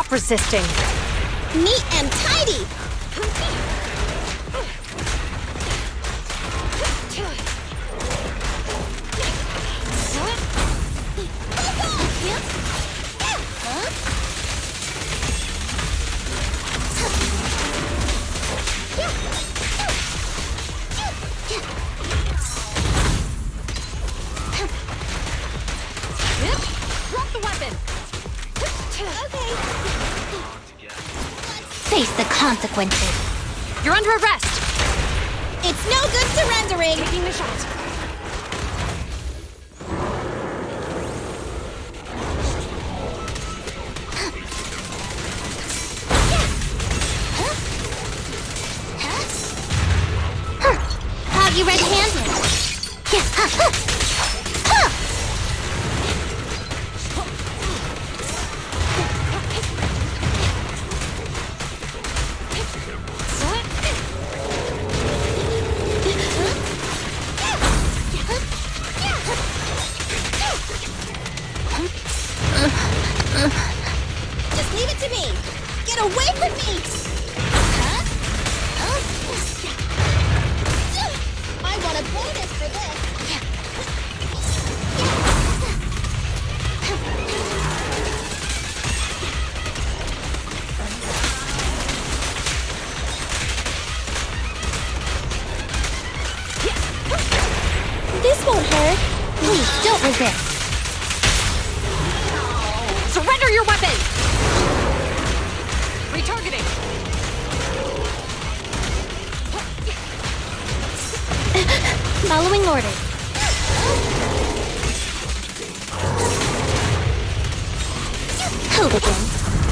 Stop resisting! Neat and tidy! Drop the weapon! Okay. Face the consequences. You're under arrest! It's no good surrendering! Taking the shot. Have you red-handed? Just leave it to me! Get away from me! I want a bonus for this! This won't hurt! Please, don't resist. Surrender your weapon! Retargeting! Following orders. Who begins?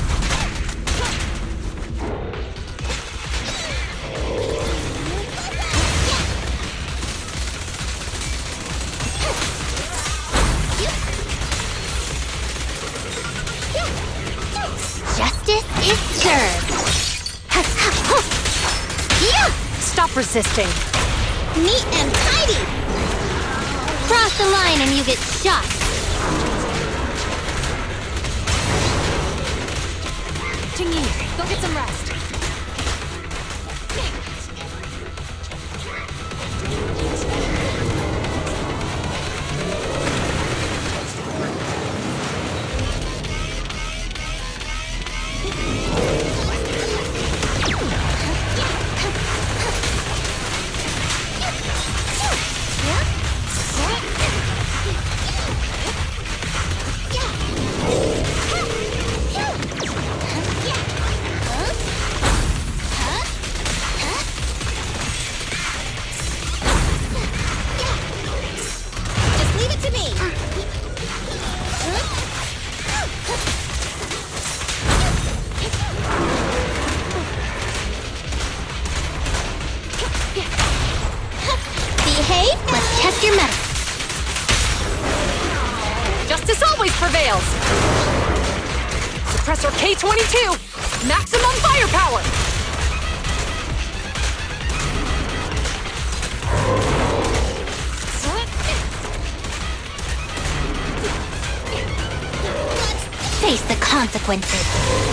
Justice is served. Stop resisting! Neat and tidy! Cross the line and you get shot. Jingyi, go get some rest. Just leave it to me! Behave? Let's test your mettle. Justice always prevails! Suppressor K-22! Maximum firepower! Face the consequences.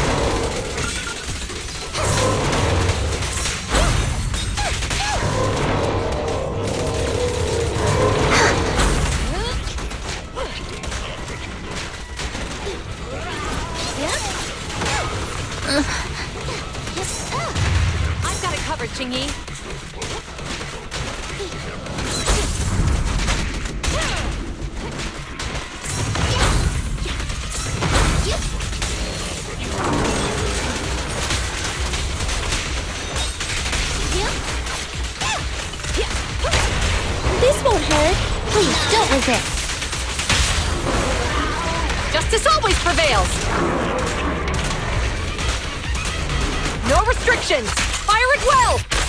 I've got it covered, Jingyi. This won't hurt! Please, don't resist. Justice always prevails! No restrictions! Fire it well!